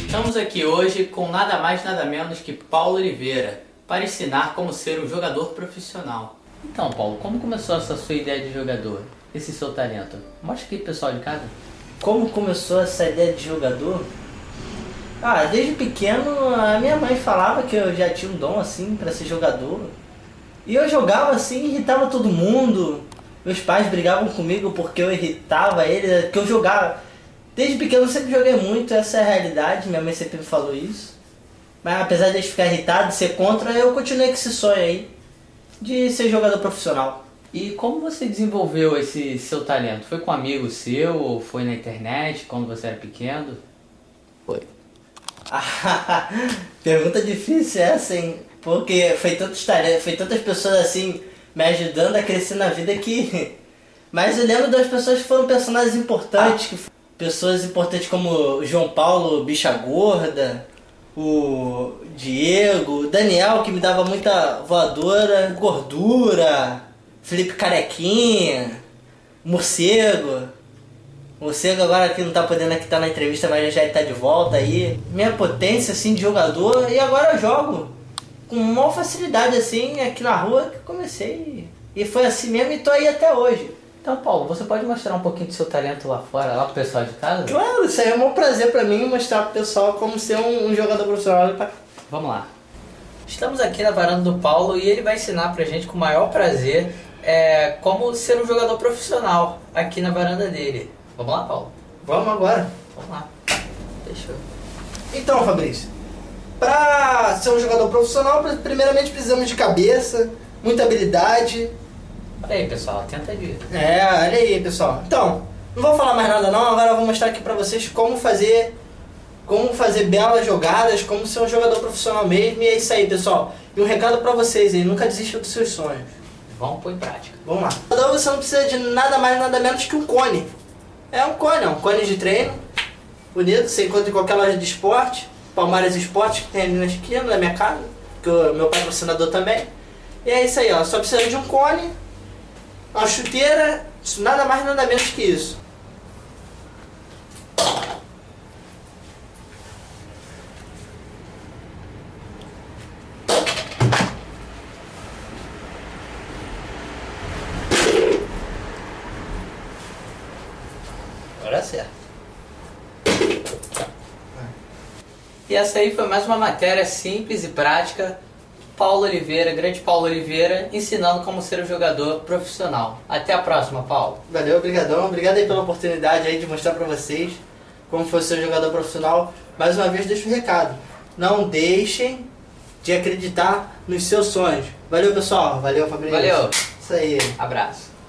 Estamos aqui hoje com nada mais nada menos que Paulo Oliveira para ensinar como ser um jogador profissional. Então, Paulo, como começou essa sua ideia de jogador? Esse seu talento? Mostra aqui pro pessoal de casa. Como começou essa ideia de jogador? Desde pequeno a minha mãe falava que eu já tinha um dom assim pra ser jogador. E eu jogava assim, irritava todo mundo. Meus pais brigavam comigo porque eu irritava eles, porque eu jogava. Desde pequeno eu sempre joguei muito, essa é a realidade, minha mãe sempre me falou isso. Mas apesar de eles ficarem irritados, ser contra, eu continuei com esse sonho aí de ser jogador profissional. E como você desenvolveu esse seu talento? Foi com um amigo seu ou foi na internet quando você era pequeno? Foi. Pergunta difícil essa, hein? Porque foi tantas pessoas assim me ajudando a crescer na vida que... Mas eu lembro das pessoas que foram personagens importantes, pessoas importantes como o João Paulo Bicha Gorda, o Diego, o Daniel que me dava muita voadora, Gordura, Felipe Carequinha, Morcego. Morcego agora que não tá podendo aqui estar na entrevista, mas já tá de volta aí. Minha potência assim de jogador, e agora eu jogo com maior facilidade assim aqui na rua que comecei. E foi assim mesmo e tô aí até hoje. Então, Paulo, você pode mostrar um pouquinho do seu talento lá fora, lá pro pessoal de casa? Claro, isso aí é um prazer pra mim mostrar pro pessoal como ser um jogador profissional. Vamos lá. Estamos aqui na varanda do Paulo e ele vai ensinar pra gente com o maior prazer como ser um jogador profissional aqui na varanda dele. Vamos lá, Paulo? Vamos agora. Vamos lá. Fechou. Então, Fabrício, pra ser um jogador profissional, primeiramente precisamos de cabeça, muita habilidade. Olha aí, pessoal, atenta aí. Olha aí, pessoal. Então, não vou falar mais nada não, agora eu vou mostrar aqui pra vocês como fazer belas jogadas, como ser um jogador profissional mesmo, e é isso aí, pessoal. E um recado pra vocês aí, nunca desista dos seus sonhos. Vamos pôr em prática. Vamos lá. Então você não precisa de nada mais, nada menos que um cone. É um cone de treino, bonito, você encontra em qualquer loja de esporte, Palmares Esportes, que tem ali na esquina da minha casa, que o meu patrocinador também. E é isso aí, ó, só precisa de um cone, uma chuteira, nada mais nada menos que isso. Agora certo. E essa aí foi mais uma matéria simples e prática. Paulo Oliveira, grande Paulo Oliveira, ensinando como ser um jogador profissional. Até a próxima, Paulo. Valeu, obrigadão. Obrigado aí pela oportunidade aí de mostrar pra vocês como foi ser um jogador profissional. Mais uma vez deixo o recado. Não deixem de acreditar nos seus sonhos. Valeu, pessoal. Valeu, Fabrício. Valeu. Isso aí. Abraço.